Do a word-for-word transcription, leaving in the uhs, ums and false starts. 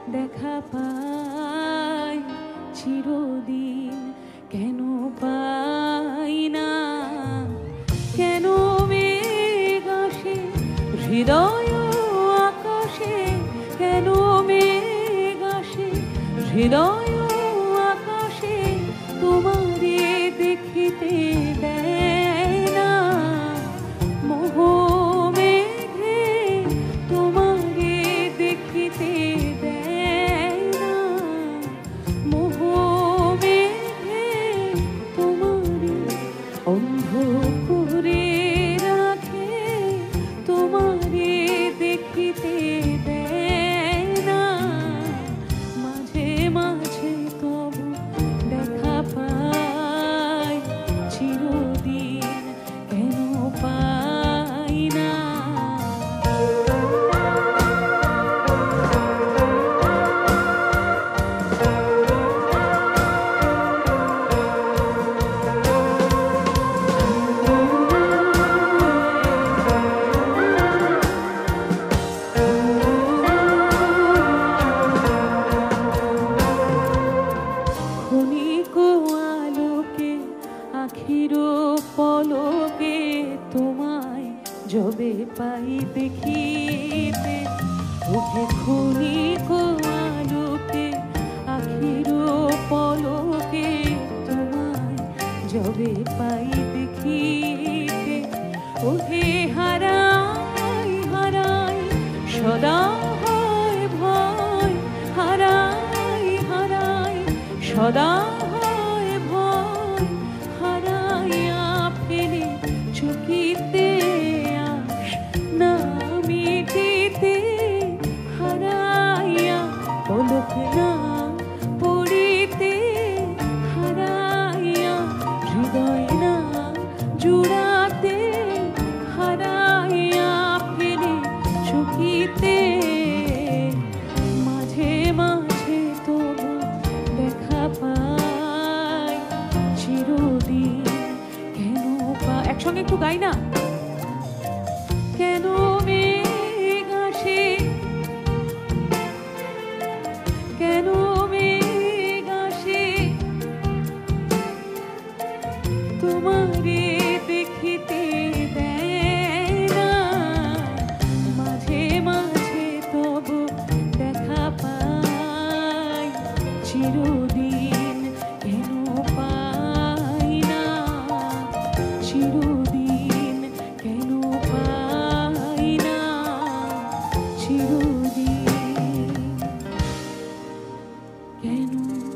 দেখা পাই চিরদিন, কেন পাই না? কেন মেঘ আসে হৃদয় আকাশে, কেন মেঘ আসে হৃদয় আকাশে, তোমারে দেখিতে দেয় না। মোহ মেঘে তোমারে দেখিতে দেয় না, মোহ মেঘে তোমারে অন্ধ করে রাখে, তোমারে দেখিতে দেয় না। মাঝে মাঝে তবু দেখা পাই চিরদিন, কেন পাই না? ক্ষণিক আলোকে আখির পলকে তোমায় যবে পাই দেখিতে, ওঠে ক্ষণিক আলোকে আখির পলকে তোমায় যবে পাই দেখিতে, ওহে হারাই হারাই সদা হয় ভয়, হারাই হারাই সদা হয় ভয়, হারাইয়া ফেলে চকিতে আস না মিটিতে, হারাইয়া পলক না পড়িতে, হারাইয়া হৃদয় না জুড়াতে, হারাইয়া ফেলে চকিতে। মাঝে মাঝে তবু দেখা পাই চিরদিন, কেন পা একসঙ্গে একটু গাই না? কেন মেঘ আসে, কেন মেঘ আসে তোমারে দেখিতে দেয় না। মাঝে মাঝে তবু দেখা পাই চিরদিন, কেন পাই না? চিরদিন কেন পাই না? চিরদিন কেন